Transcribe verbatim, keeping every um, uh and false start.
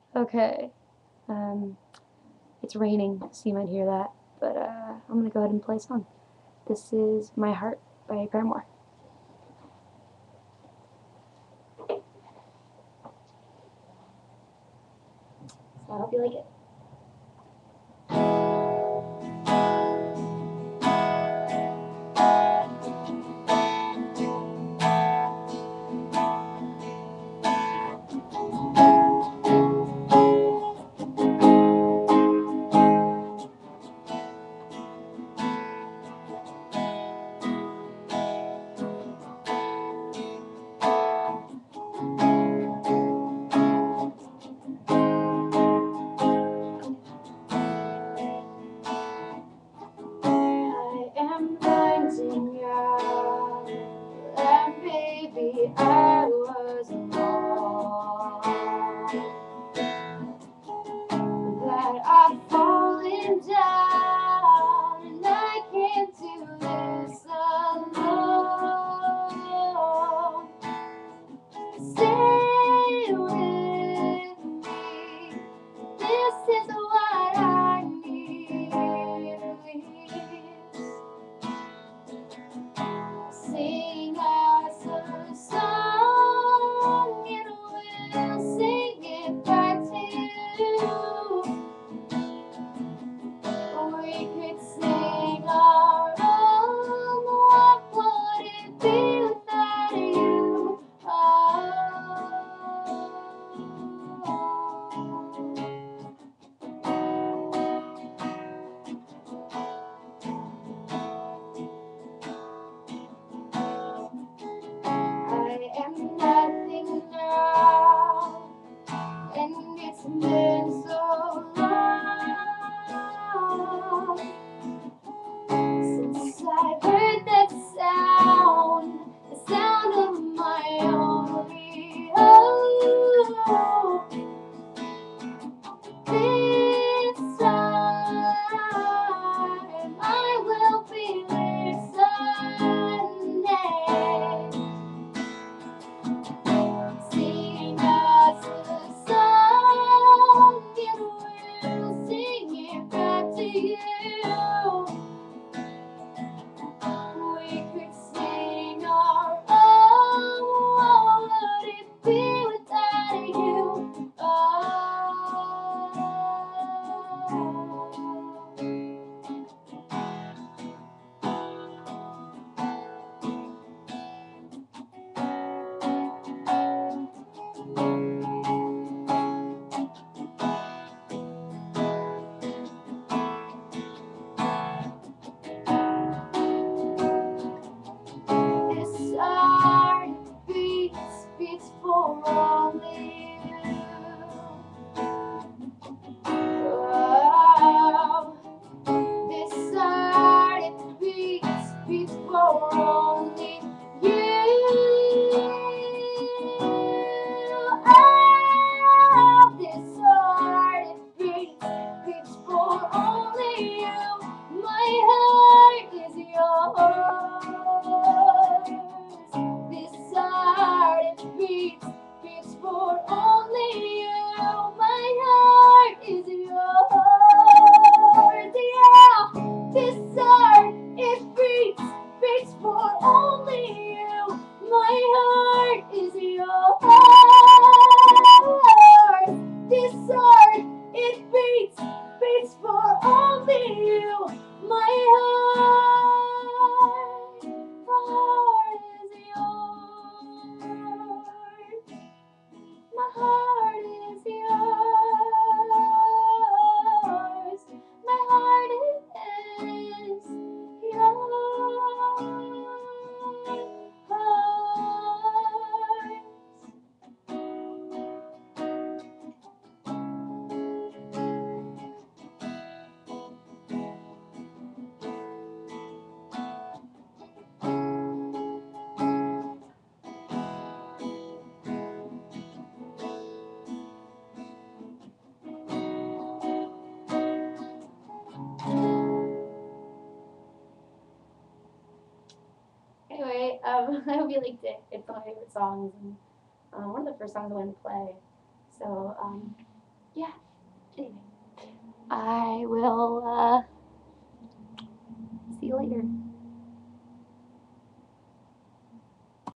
Okay, um, it's raining, so you might hear that, but uh, I'm gonna go ahead and play a song. This is My Heart by Paramore. So I hope you like it. I am finding out that baby I was wrong, that I've fallen down and I can't do this alone. Stay with me, this is what I need. Sing us a song and we'll sing it back to you. We could sing our own. What would it be without you? Oh. I am nothing now, and it's been so long since I heard that sound, the sound of my only hope. This time I will be listening. Sing us a song and we'll sing it back to you. We could sing our own. What would it be without you? Oh. This heart beats, beats for only you. Oh, this heart it beats, beats for only you. Oh, this heart it beats, beats for only you. My heart is yours. This heart it beats, beats for only you. My heart is yours. Yeah, this heart it beats, beats for only you. My heart is yours. This heart it beats, beats for only you. My heart, my heart is yours. My heart is yours. My heart is Anyway, um, I hope you liked it. It's one of my favorite songs, and um, one of the first songs I wanted to play. So, um, yeah, anyway, I will, uh,